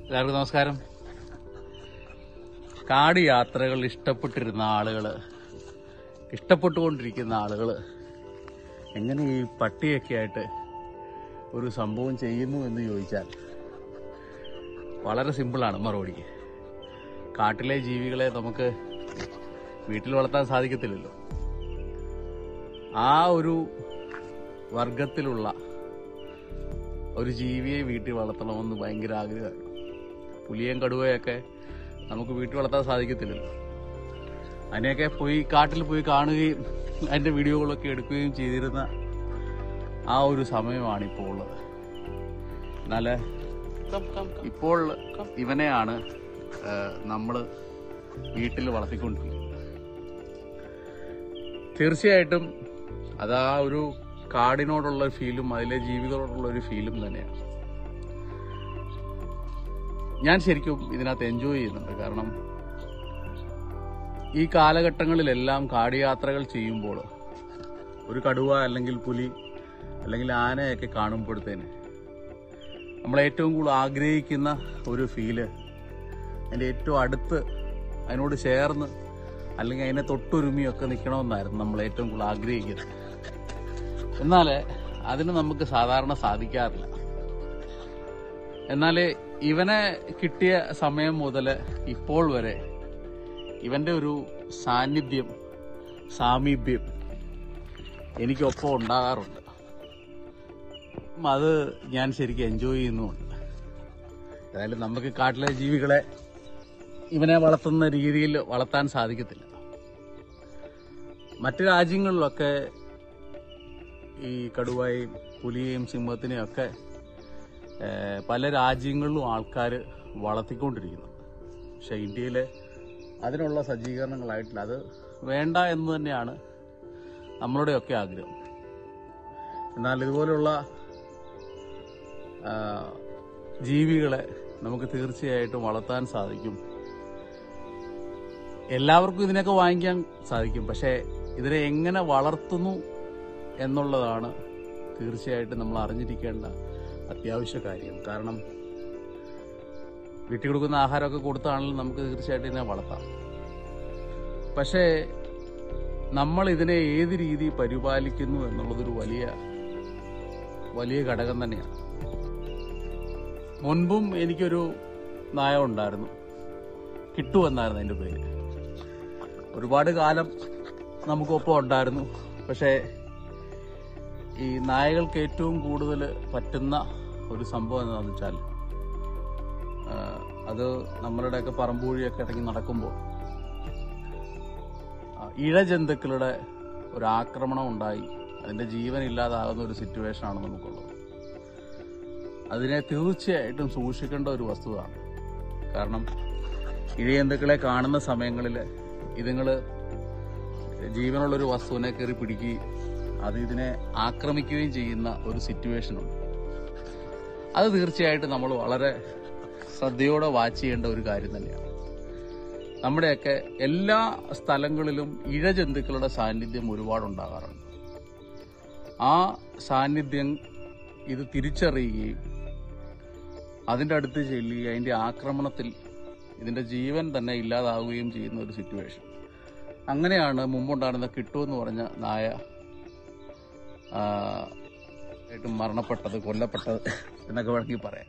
എല്ലാവർക്കും നമസ്കാരം. കാട് യാത്രകൾ ഇഷ്ടപ്പെട്ടുകൊണ്ടിരിക്കുന്ന ആളുകൾ എങ്ങനെ ഈ പട്ടിയൊക്കെ ആയിട്ട് ഒരു സംഭവം ചെയ്യുന്നു എന്ന് ചോദിച്ചാൽ വളരെ സിമ്പിളാണ് മറുപടി. കാട്ടിലെ ജീവികളെ നമുക്ക് വീട്ടിൽ വളർത്താൻ സാധിക്കത്തില്ലല്ലോ. ആ ഒരു വർഗത്തിലുള്ള ഒരു ജീവിയെ വീട്ടിൽ വളർത്തണമെന്ന് ഭയങ്കര ആഗ്രഹമാണ്. പുലിയും കടുവയൊക്കെ നമുക്ക് വീട്ടിൽ വളർത്താൻ സാധിക്കത്തില്ലല്ലോ. അതിനെയൊക്കെ കാട്ടിൽ പോയി കാണുകയും അതിൻ്റെ വീഡിയോകളൊക്കെ എടുക്കുകയും ചെയ്തിരുന്ന ആ ഒരു സമയമാണ് ഇപ്പോൾ ഉള്ളത്. എന്നാൽ ഇപ്പോൾ ഇവനെയാണ് നമ്മൾ വീട്ടിൽ വളർത്തിക്കൊണ്ടിരിക്കുന്നത്. തീർച്ചയായിട്ടും അത് ആ ഒരു കാടിനോടുള്ള ഫീലും അതിലെ ജീവികളോടുള്ള ഒരു ഫീലും തന്നെയാണ്. ഞാൻ ശരിക്കും ഇതിനകത്ത് എൻജോയ് ചെയ്യുന്നുണ്ട്. കാരണം ഈ കാലഘട്ടങ്ങളിലെല്ലാം കാടുയാത്രകൾ ചെയ്യുമ്പോൾ ഒരു കടുവ അല്ലെങ്കിൽ പുലി അല്ലെങ്കിൽ ആനയൊക്കെ കാണുമ്പോഴത്തേന് നമ്മൾ ഏറ്റവും കൂടുതൽ ആഗ്രഹിക്കുന്ന ഒരു ഫീല് അതിൻ്റെ ഏറ്റവും അടുത്ത് അതിനോട് ചേർന്ന് അല്ലെങ്കിൽ അതിനെ തൊട്ടുരുമിയൊക്കെ നിൽക്കണമെന്നായിരുന്നു നമ്മൾ ഏറ്റവും കൂടുതൽ ആഗ്രഹിക്കുന്നത്. എന്നാൽ അതിന് നമുക്ക് സാധാരണ സാധിക്കാറില്ല. എന്നാൽ ഇവനെ കിട്ടിയ സമയം മുതൽ ഇപ്പോൾ വരെ ഇവൻ്റെ ഒരു സാമീപ്യം എനിക്കൊപ്പം ഉണ്ടാകാറുണ്ട്. അത് ഞാൻ ശരിക്കും എൻജോയ് ചെയ്യുന്നുമുണ്ട്. ഏതായാലും നമുക്ക് കാട്ടിലെ ജീവികളെ ഇവനെ വളർത്തുന്ന രീതിയിൽ വളർത്താൻ സാധിക്കത്തില്ല. മറ്റു രാജ്യങ്ങളിലൊക്കെ ഈ കടുവയും പുലിയെയും സിംഹത്തിനെയും ഒക്കെ പല രാജ്യങ്ങളിലും ആൾക്കാർ വളർത്തിക്കൊണ്ടിരിക്കുന്നു. പക്ഷെ ഇന്ത്യയിൽ അതിനുള്ള സജ്ജീകരണങ്ങളായിട്ടില്ല. അത് വേണ്ട എന്ന് തന്നെയാണ് നമ്മളുടെയൊക്കെ ആഗ്രഹം. എന്നാൽ ഇതുപോലുള്ള ജീവികളെ നമുക്ക് തീർച്ചയായിട്ടും വളർത്താൻ സാധിക്കും. എല്ലാവർക്കും ഇതിനൊക്കെ വാങ്ങിക്കാൻ സാധിക്കും. പക്ഷേ ഇതിനെ എങ്ങനെ വളർത്തുന്നു എന്നുള്ളതാണ് തീർച്ചയായിട്ടും നമ്മൾ അറിഞ്ഞിരിക്കേണ്ട അത്യാവശ്യ കാര്യം. കാരണം വീട്ടിൽ കൊടുക്കുന്ന ആഹാരമൊക്കെ കൊടുത്താണെങ്കിലും നമുക്ക് തീർച്ചയായിട്ടും ഇതിനെ വളർത്താം. പക്ഷേ നമ്മൾ ഇതിനെ ഏത് രീതി പരിപാലിക്കുന്നു എന്നുള്ളതൊരു വലിയ ഘടകം തന്നെയാണ്. മുൻപും എനിക്കൊരു നായ ഉണ്ടായിരുന്നു. കിട്ടു എന്നായിരുന്നു അതിൻ്റെ പേര്. ഒരുപാട് കാലം നമുക്കൊപ്പം ഉണ്ടായിരുന്നു. പക്ഷേ ഈ നായകൾക്ക് ഏറ്റവും കൂടുതൽ പറ്റുന്ന ഒരു സംഭവം എന്താണെന്ന് വെച്ചാൽ അത് നമ്മളുടെയൊക്കെ പറമ്പൂഴിയൊക്കെ ഇടയ്ക്ക് നടക്കുമ്പോൾ ഇഴജന്തുക്കളുടെ ഒരു ആക്രമണം ഉണ്ടായി അതിൻ്റെ ജീവൻ ഇല്ലാതാകുന്ന ഒരു സിറ്റുവേഷനാണ് നമുക്കുള്ളത്. അതിനെ തീർച്ചയായിട്ടും സൂക്ഷിക്കേണ്ട ഒരു വസ്തുതയാണ്. കാരണം ഇഴജന്തുക്കളെ കാണുന്ന സമയങ്ങളിൽ ഇതുങ്ങൾ ജീവനുള്ളൊരു വസ്തുവിനെ കയറി പിടിക്കുകയും അത് ഇതിനെ ആക്രമിക്കുകയും ചെയ്യുന്ന ഒരു സിറ്റുവേഷനുണ്ട്. അത് തീർച്ചയായിട്ടും നമ്മൾ വളരെ ശ്രദ്ധയോടെ വാച്ച് ചെയ്യേണ്ട ഒരു കാര്യം തന്നെയാണ്. നമ്മുടെയൊക്കെ എല്ലാ സ്ഥലങ്ങളിലും ഇഴജന്തുക്കളുടെ സാന്നിധ്യം ഒരുപാടുണ്ടാകാറുണ്ട്. ആ സാന്നിധ്യം ഇത് തിരിച്ചറിയുകയും അതിൻ്റെ അടുത്ത് ചെല്ലുകയും അതിൻ്റെ ആക്രമണത്തിൽ ഇതിൻ്റെ ജീവൻ തന്നെ ഇല്ലാതാവുകയും ചെയ്യുന്ന ഒരു സിറ്റുവേഷൻ. അങ്ങനെയാണ് മുമ്പുണ്ടായിരുന്ന കിട്ടു എന്ന് പറഞ്ഞ നായ മരണപ്പെട്ടത്, കൊല്ലപ്പെട്ടത് എന്നൊക്കെ വേണമെങ്കിൽ പറയാം.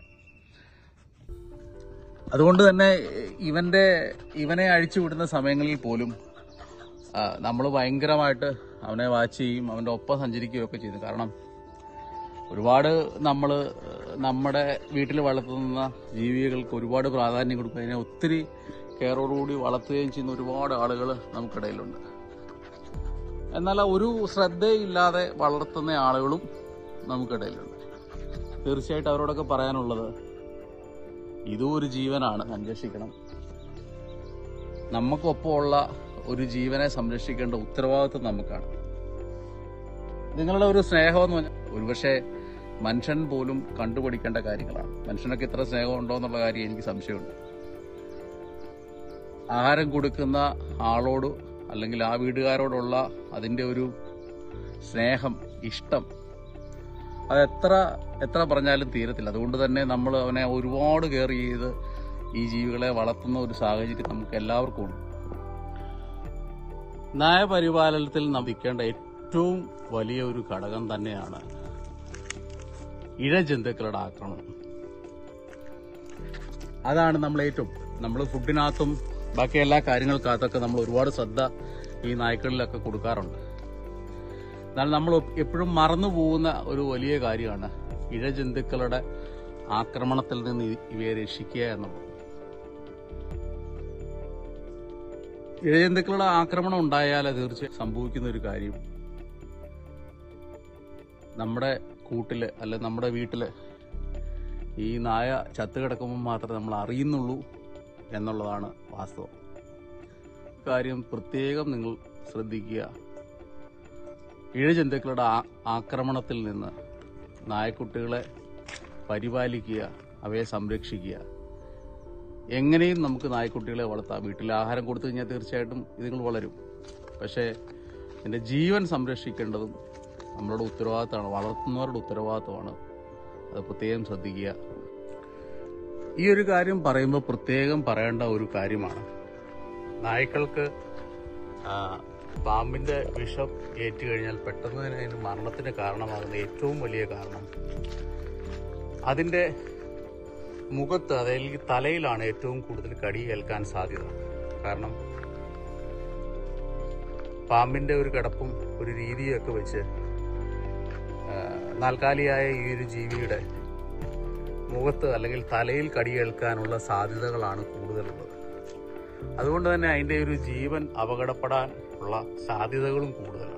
അതുകൊണ്ട് തന്നെ ഇവനെ അഴിച്ചുവിടുന്ന സമയങ്ങളിൽ പോലും നമ്മൾ ഭയങ്കരമായിട്ട് അവനെ വാച്ച് ചെയ്യും, അവൻ്റെ ഒപ്പം സഞ്ചരിക്കുകയൊക്കെ ചെയ്യുന്നു. കാരണം ഒരുപാട് നമ്മൾ നമ്മുടെ വീട്ടിൽ വളർത്തുന്ന ജീവികൾക്ക് ഒരുപാട് പ്രാധാന്യം കൊടുക്കും. അതിനെ ഒത്തിരി കെയറോടുകൂടി വളർത്തുകയും ചെയ്യുന്ന ഒരുപാട് ആളുകൾ നമുക്കിടയിലുണ്ട്. എന്നാൽ ഒരു ശ്രദ്ധയില്ലാതെ വളർത്തുന്ന ആളുകളും നമുക്കിടയിലുണ്ട്. തീർച്ചയായിട്ടും അവരോടൊക്കെ പറയാനുള്ളത് ഇതും ഒരു ജീവനാണ്, സംരക്ഷിക്കണം. നമുക്കൊപ്പമുള്ള ഒരു ജീവനെ സംരക്ഷിക്കേണ്ട ഉത്തരവാദിത്വം നമുക്കാണ്. നിങ്ങളുടെ ഒരു സ്നേഹമെന്ന് പറഞ്ഞാൽ ഒരുപക്ഷെ മനുഷ്യൻ പോലും കണ്ടുപിടിക്കേണ്ട കാര്യങ്ങളാണ്. മനുഷ്യനൊക്കെ ഇത്ര സ്നേഹമുണ്ടോ എന്നുള്ള കാര്യം എനിക്ക് സംശയമുണ്ട്. ആഹാരം കൊടുക്കുന്ന ആളോട് അല്ലെങ്കിൽ ആ വീട്ടുകാരോടുള്ള അതിൻ്റെ ഒരു സ്നേഹം, ഇഷ്ടം അത് എത്ര പറഞ്ഞാലും തീരത്തില്ല. അതുകൊണ്ട് തന്നെ നമ്മൾ അവനെ ഒരുപാട് കെയർ ചെയ്ത് ഈ ജീവികളെ വളർത്തുന്ന ഒരു സാഹചര്യം നമുക്ക് എല്ലാവർക്കും ഉണ്ട്. നായപരിപാലനത്തിൽ നമിക്കേണ്ട ഏറ്റവും വലിയ ഒരു ഘടകം തന്നെയാണ് ഇഴജന്തുക്കളുടെ ആക്രമണം. അതാണ് നമ്മൾ ഫുഡിനകത്തും ബാക്കി എല്ലാ കാര്യങ്ങൾക്കകത്തൊക്കെ നമ്മൾ ഒരുപാട് ശ്രദ്ധ ഈ നായ്ക്കളിലൊക്കെ കൊടുക്കാറുണ്ട്. എന്നാൽ നമ്മൾ എപ്പോഴും മറന്നു പോകുന്ന ഒരു വലിയ കാര്യമാണ് ഇഴജന്തുക്കളുടെ ആക്രമണത്തിൽ നിന്ന് ഇവയെ രക്ഷിക്കുക എന്നുള്ളത്. ഇഴജന്തുക്കളുടെ ആക്രമണം ഉണ്ടായാൽ തീർച്ചയായും സംഭവിക്കുന്ന ഒരു കാര്യം, നമ്മുടെ കൂട്ടില് അല്ലെ നമ്മുടെ വീട്ടില് ഈ നായ ചത്തുകിടക്കുമ്പോൾ മാത്രമേ നമ്മൾ അറിയുന്നുള്ളൂ എന്നുള്ളതാണ് വാസ്തവം. കാര്യം പ്രത്യേകം നിങ്ങൾ ശ്രദ്ധിക്കുക. ഇഴജന്തുക്കളുടെ ആക്രമണത്തിൽ നിന്ന് നായക്കുട്ടികളെ പരിപാലിക്കുക, അവയെ സംരക്ഷിക്കുക. എങ്ങനെയും നമുക്ക് നായ്ക്കുട്ടികളെ വളർത്താം. വീട്ടിൽ ആഹാരം കൊടുത്തു കഴിഞ്ഞാൽ തീർച്ചയായിട്ടും ഇതുങ്ങൾ വളരും. പക്ഷേ ഇതിൻ്റെ ജീവൻ സംരക്ഷിക്കേണ്ടതും നമ്മളുടെ ഉത്തരവാദിത്തമാണ്, വളർത്തുന്നവരുടെ ഉത്തരവാദിത്തമാണ്. അത് പ്രത്യേകം ശ്രദ്ധിക്കുക. ഈ ഒരു കാര്യം പറയുമ്പോൾ പ്രത്യേകം പറയേണ്ട ഒരു കാര്യമാണ്, നായ്ക്കൾക്ക് പാമ്പിൻ്റെ വിഷം ഏറ്റുകഴിഞ്ഞാൽ പെട്ടെന്ന് തന്നെ അതിന് മരണത്തിന് കാരണമാകുന്ന ഏറ്റവും വലിയ കാരണം അതിൻ്റെ മുഖത്ത്, അല്ലെങ്കിൽ തലയിലാണ് ഏറ്റവും കൂടുതൽ കടി ഏൽക്കാൻ സാധ്യത. കാരണം പാമ്പിൻ്റെ ഒരു കിടപ്പും ഒരു രീതിയൊക്കെ വെച്ച് നാൽക്കാലിയായ ഈ ഒരു ജീവിയുടെ മുഖത്ത് അല്ലെങ്കിൽ തലയിൽ കടിയേൽക്കാനുള്ള സാധ്യതകളാണ് കൂടുതലുള്ളത്. അതുകൊണ്ട് തന്നെ അതിൻ്റെ ഒരു ജീവൻ അപകടപ്പെടാൻ ഉള്ള സാധ്യതകളും കൂടുതലാണ്.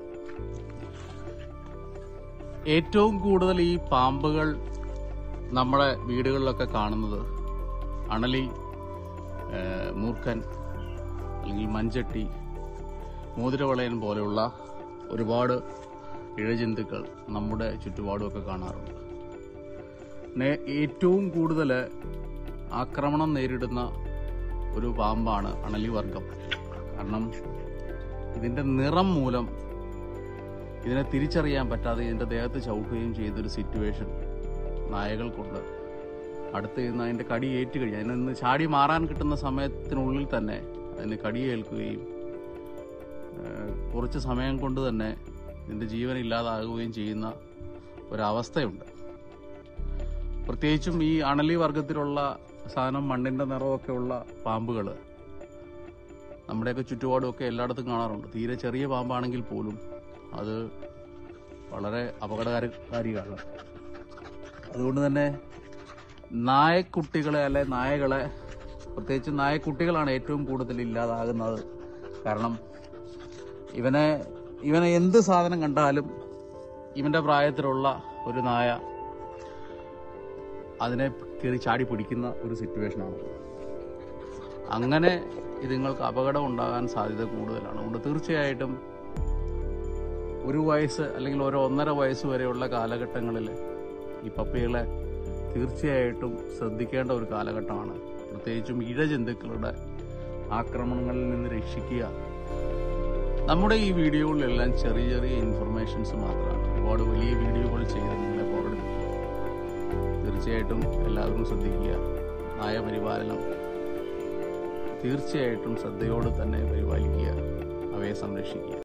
ഏറ്റവും കൂടുതൽ ഈ പാമ്പുകൾ നമ്മുടെ വീടുകളിലൊക്കെ കാണുന്നത് അണലി, മൂർഖൻ അല്ലെങ്കിൽ മഞ്ചട്ടി, മോതിരവളയൻ പോലെയുള്ള ഒരുപാട് ഇഴജന്തുക്കൾ നമ്മുടെ ചുറ്റുപാടുമൊക്കെ കാണാറുണ്ട്. ഏറ്റവും കൂടുതൽ ആക്രമണം നേരിടുന്ന ഒരു പാമ്പാണ് അണലി വർഗം. കാരണം ഇതിൻ്റെ നിറം മൂലം ഇതിനെ തിരിച്ചറിയാൻ പറ്റാതെ ഇതിൻ്റെ ദേഹത്ത് ചവിട്ടുകയും ചെയ്തൊരു സിറ്റുവേഷൻ നായകൾക്കുണ്ട്. അടുത്ത് നിന്ന് അതിൻ്റെ കടി ഏറ്റുകഴിഞ്ഞാൽ അതിൽ നിന്ന് ചാടി മാറാൻ കിട്ടുന്ന സമയത്തിനുള്ളിൽ തന്നെ അതിന് കടിയേൽക്കുകയും കുറച്ച് സമയം കൊണ്ട് തന്നെ ഇതിൻ്റെ ജീവൻ ഇല്ലാതാകുകയും ചെയ്യുന്ന ഒരവസ്ഥയുണ്ട്. പ്രത്യേകിച്ചും ഈ അണലി വർഗത്തിലുള്ള സാധനം, മണ്ണിൻ്റെ നിറമൊക്കെ ഉള്ള പാമ്പുകൾ നമ്മുടെയൊക്കെ ചുറ്റുപാടുമൊക്കെ എല്ലായിടത്തും കാണാറുണ്ട്. തീരെ ചെറിയ പാമ്പാണെങ്കിൽ പോലും അത് വളരെ അപകടകാരിയാണ്. അതുകൊണ്ട് തന്നെ നായക്കുട്ടികളെ അല്ലെ നായകളെ, പ്രത്യേകിച്ച് നായക്കുട്ടികളാണ് ഏറ്റവും കൂടുതൽ ഇല്ലാതാകുന്നത്. കാരണം ഇവനെ എന്ത് സാധനം കണ്ടാലും ഇവന്റെ പ്രായത്തിലുള്ള ഒരു നായ അതിനെ കയറി ചാടി പിടിക്കുന്ന ഒരു സിറ്റുവേഷനാണ്. അങ്ങനെ ഇതുങ്ങൾക്ക് അപകടം ഉണ്ടാകാൻ സാധ്യത കൂടുതലാണ്. അതുകൊണ്ട് തീർച്ചയായിട്ടും 1 വയസ്സ് അല്ലെങ്കിൽ 1.5 വയസ്സ് വരെയുള്ള കാലഘട്ടങ്ങളിൽ ഈ പപ്പികളെ തീർച്ചയായിട്ടും ശ്രദ്ധിക്കേണ്ട ഒരു കാലഘട്ടമാണ്. പ്രത്യേകിച്ചും ഇഴജന്തുക്കളുടെ ആക്രമണങ്ങളിൽ നിന്ന് രക്ഷിക്കുക. നമ്മുടെ ഈ വീഡിയോകളിലെല്ലാം ചെറിയ ചെറിയ ഇൻഫർമേഷൻസ് മാത്രമാണ്. ഒരുപാട് വലിയ വീഡിയോകൾ ചെയ്ത് നിങ്ങളെ ബോറടിപ്പിക്കുക. തീർച്ചയായിട്ടും എല്ലാവരും ശ്രദ്ധിക്കുക. നായ പരിപാലനം തീർച്ചയായിട്ടും ശ്രദ്ധയോടെ തന്നെ പരിപാലിക്കുക, അവയെ സംരക്ഷിക്കുക.